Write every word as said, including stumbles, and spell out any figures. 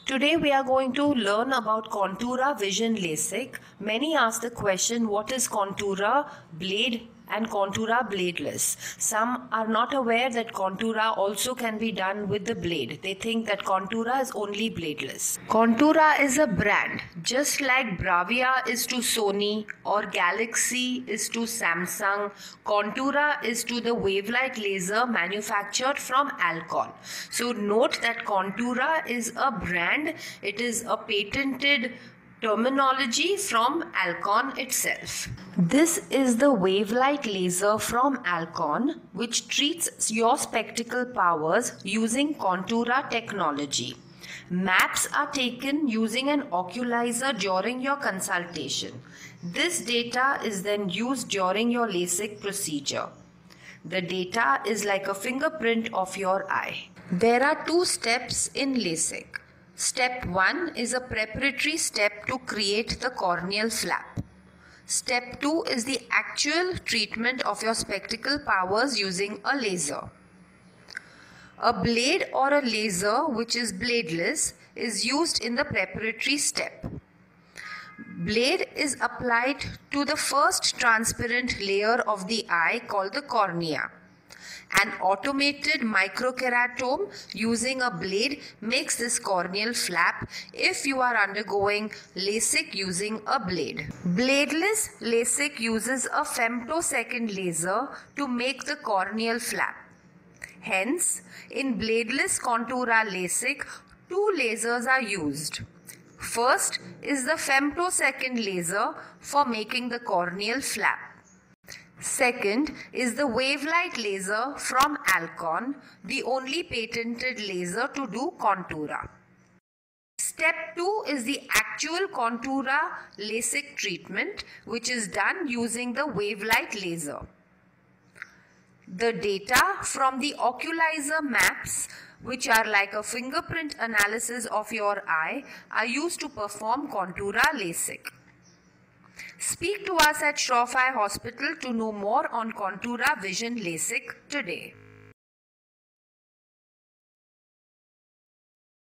Today we are going to learn about Contoura Vision LASIK. Many ask the question, what is Contoura blade and Contoura bladeless? Some are not aware that Contoura also can be done with the blade. They think that Contoura is only bladeless. Contoura is a brand, just like Bravia is to Sony or Galaxy is to Samsung. Contoura is to the Wavelight laser manufactured from Alcon. So note that Contoura is a brand. It is a patented terminology from Alcon itself. This is the Wavelight laser from Alcon, which treats your spectacle powers using Contoura technology. Maps are taken using an Oculyzer during your consultation. This data is then used during your LASIK procedure. The data is like a fingerprint of your eye. There are two steps in LASIK. Step one is a preparatory step to create the corneal flap. Step two is the actual treatment of your spectacle powers using a laser. A blade or a laser, which is bladeless, is used in the preparatory step. Blade is applied to the first transparent layer of the eye called the cornea. An automated microkeratome using a blade makes this corneal flap if you are undergoing LASIK using a blade. Bladeless LASIK uses a femtosecond laser to make the corneal flap. Hence, in bladeless Contoura LASIK, two lasers are used. First is the femtosecond laser for making the corneal flap. Second is the Wavelight laser from Alcon, the only patented laser to do Contoura. Step two is the actual Contoura LASIK treatment, which is done using the Wavelight laser. The data from the Oculyzer maps, which are like a fingerprint analysis of your eye, are used to perform Contoura LASIK. Speak to us at Surefire Hospital to know more on Contoura Vision LASIK today.